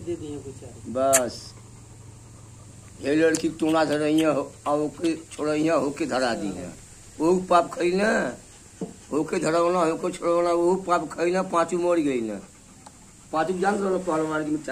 दे दिए बेचारे। बस ये लड़की टूना धरैया छोड़ैया होके धरा दी है, वो पाप खई ना, होके धरवना होके छोड़वना वो पाप खई ना, पाँचों मर गई ना, पाँचों जान पहलवान की